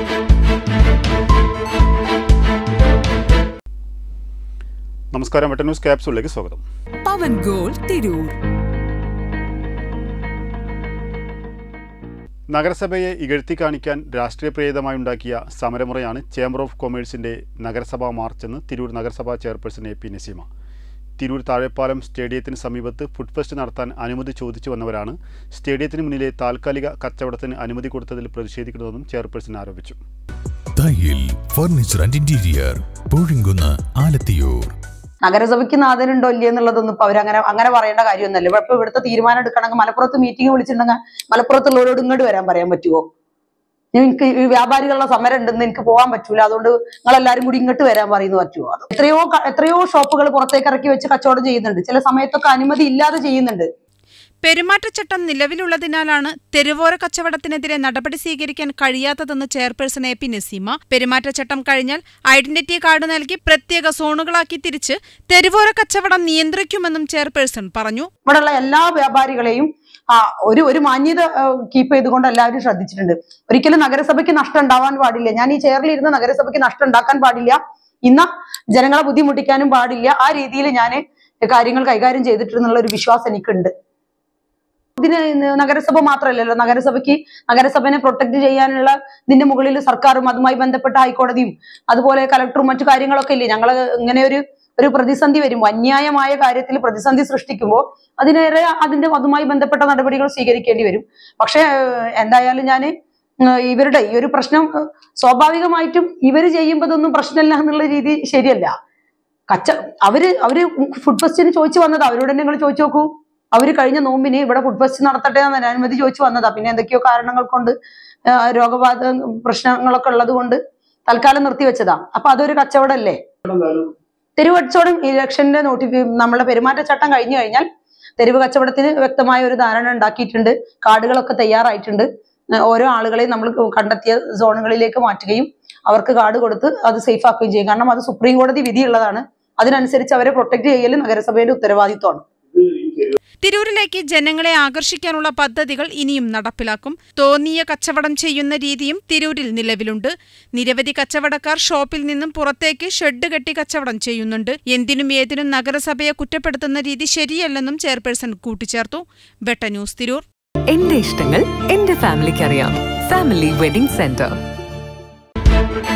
നമസ്കാരം, വെട്ട ന്യൂസ് ക്യാപ്സൂളിലേക്ക് സ്വാഗതം. പവൻ ഗോൾ തിരൂർ. നഗരസഭയെ ഇകഴ്ത്തി കാണിക്കാൻ രാഷ്ട്രീയ പ്രേരിതമായുണ്ടാക്കിയ സമരമുറയാണ് ചേംബർ ഓഫ് കൊമേഴ്സിന്റെ നഗരസഭാ മാർച്ചെന്ന് തിരൂർ നഗരസഭാ chairperson A P Naseema. Tirur Thazhepalam സ്റ്റേഡിയത്തിന് സമീപത്ത് ഫുഡ് ഫെസ്റ്റ് നടത്താൻ അനുമതി ചോദിച്ചു വന്നവരാണ് സ്റ്റേഡിയത്തിന് മുന്നിലെ താൽക്കാലിക കച്ചവടത്തിന് അനുമതി കൊടുത്തതിൽ പ്രതിഷേധിക്കുന്നതെന്നും ചെയർപേഴ്സൺ ആരോപിച്ചു. Furniture and interior Poozhinkunnu Alathiyur. നഗരസഭയ്ക്ക് നാഥനുണ്ടോ ഇല്ലേ എന്നുള്ളതൊന്നും ഇപ്പൊ അങ്ങനെ പറയേണ്ട കാര്യമൊന്നുമല്ല. ഇപ്പൊ ഇവിടുത്തെ തീരുമാനം എടുക്കണമെങ്കിൽ മലപ്പുറത്ത് മീറ്റിംഗ് വിളിച്ചിട്ടുണ്ടെങ്കിൽ മലപ്പുറത്തുള്ളവരോട് ഇങ്ങോട്ട് വരാൻ പറയാൻ പറ്റുമോ? എനിക്ക് ഈ വ്യാപാരികളുടെ സമരം ഉണ്ടെന്ന് എനിക്ക് പോകാൻ പറ്റൂല, അതുകൊണ്ട് നിങ്ങളെല്ലാരും കൂടി ഇങ്ങോട്ട് വരാൻ പറയുന്നു പറ്റുമോ? അത് എത്രയോ ഷോപ്പുകൾ പുറത്തേക്ക് ഇറക്കി വെച്ച് കച്ചവടം ചെയ്യുന്നുണ്ട്. ചില സമയത്തൊക്കെ അനുമതി ഇല്ലാതെ ചെയ്യുന്നുണ്ട്. പെരുമാറ്റച്ചട്ടം നിലവിലുള്ളതിനാലാണ് തെരുവോര കച്ചവടത്തിനെതിരെ നടപടി സ്വീകരിക്കാൻ കഴിയാത്തതെന്ന് ചെയർപേഴ്സൺ എ പി നസീമ. പെരുമാറ്റച്ചട്ടം കഴിഞ്ഞാൽ ഐഡന്റിറ്റി കാർഡ് നൽകി പ്രത്യേക സോണുകളാക്കി തിരിച്ച് തെരുവോര കച്ചവടം നിയന്ത്രിക്കുമെന്നും ചെയർപേഴ്സൺ പറഞ്ഞു. ഇവിടെയുള്ള എല്ലാ വ്യാപാരികളെയും ഒരു മാന്യത കീപ്പ് ചെയ്തുകൊണ്ട് എല്ലാവരും ശ്രദ്ധിച്ചിട്ടുണ്ട്. ഒരിക്കലും നഗരസഭയ്ക്ക് നഷ്ടം ഉണ്ടാവാൻ പാടില്ല. ഞാൻ ഈ ചെയറിൽ ഇരുന്ന് നഗരസഭയ്ക്ക് നഷ്ടം ഉണ്ടാക്കാൻ പാടില്ല, ഇന്ന ജനങ്ങളെ ബുദ്ധിമുട്ടിക്കാനും പാടില്ല. ആ രീതിയിൽ ഞാൻ കാര്യങ്ങൾ കൈകാര്യം ചെയ്തിട്ടുള്ള ഒരു വിശ്വാസം എനിക്കുണ്ട്. ഇതിന് നഗരസഭ മാത്രമല്ലല്ലോ, നഗരസഭനെ പ്രൊട്ടക്ട് ചെയ്യാനുള്ള ഇതിന്റെ മുകളിൽ സർക്കാരും അതുമായി ബന്ധപ്പെട്ട ഹൈക്കോടതിയും അതുപോലെ കലക്ടറും മറ്റു കാര്യങ്ങളൊക്കെ ഇല്ലേ. ഞങ്ങൾ ഇങ്ങനെ ഒരു പ്രതിസന്ധി വരുമ്പോൾ, അന്യായമായ കാര്യത്തിൽ പ്രതിസന്ധി സൃഷ്ടിക്കുമ്പോൾ അതുമായി ബന്ധപ്പെട്ട നടപടികൾ സ്വീകരിക്കേണ്ടി വരും. പക്ഷെ എന്തായാലും ഞാൻ ഇവരുടെ ഈ ഒരു പ്രശ്നം സ്വാഭാവികമായിട്ടും ഇവര് ചെയ്യുമ്പോൾ ഇതൊന്നും പ്രശ്നമില്ല എന്നുള്ള രീതി ശരിയല്ല. അവര് ഫുഡ് ഫെസ്റ്റിന് ചോദിച്ചു വന്നതാ. അവരോട് നിങ്ങൾ ചോദിച്ചു നോക്കൂ. അവര് കഴിഞ്ഞ നോമ്പിന് ഇവിടെ ഫുഡ് ഫെസ്റ്റ് നടത്തട്ടെ എന്ന് അനുമതി ചോദിച്ചു വന്നതാ. പിന്നെ എന്തൊക്കെയോ കാരണങ്ങൾ കൊണ്ട് രോഗബാധ പ്രശ്നങ്ങളൊക്കെ ഉള്ളത് കൊണ്ട് തൽക്കാലം നിർത്തിവെച്ചതാ. അപ്പൊ അതൊരു കച്ചവടമല്ലേ? തെരുവ് കച്ചവടം ഇലക്ഷന്റെ നമ്മളെ പെരുമാറ്റച്ചട്ടം കഴിഞ്ഞു കഴിഞ്ഞാൽ തെരുവ് കച്ചവടത്തിന് വ്യക്തമായ ഒരു ധാരണ ഉണ്ടാക്കിയിട്ടുണ്ട്. കാർഡുകളൊക്കെ തയ്യാറായിട്ടുണ്ട്. ഓരോ ആളുകളെയും നമ്മൾ കണ്ടെത്തിയ സോണുകളിലേക്ക് മാറ്റുകയും അവർക്ക് കാർഡ് കൊടുത്ത് അത് സേഫ് ആക്കുകയും ചെയ്യും. കാരണം അത് സുപ്രീം കോടതി വിധിയുള്ളതാണ്. അതിനനുസരിച്ച് അവരെ പ്രൊട്ടക്ട് ചെയ്യൽ നഗരസഭയുടെ ഉത്തരവാദിത്വമാണ്. തിരൂരിലേക്ക് ജനങ്ങളെ ആകർഷിക്കാനുള്ള പദ്ധതികൾ ഇനിയും നടപ്പിലാക്കും. തോന്നിയ കച്ചവടം ചെയ്യുന്ന രീതിയും തിരൂരിൽ നിലവിലുണ്ട്. നിരവധി കച്ചവടക്കാർ ഷോപ്പിൽ നിന്നും പുറത്തേക്ക് ഷെഡ് കെട്ടി കച്ചവടം ചെയ്യുന്നുണ്ട്. എന്തിനും ഏതിനും നഗരസഭയെ കുറ്റപ്പെടുത്തുന്ന രീതി ശരിയല്ലെന്നും ചെയർപേഴ്സൺ കൂട്ടിച്ചേർത്തു. വെട്ട ന്യൂസ് തിരൂർ. എന്റെ ഇഷ്ടങ്ങൾ എന്റെ ഫാമിലിക്ക് അറിയാം. Family wedding centre.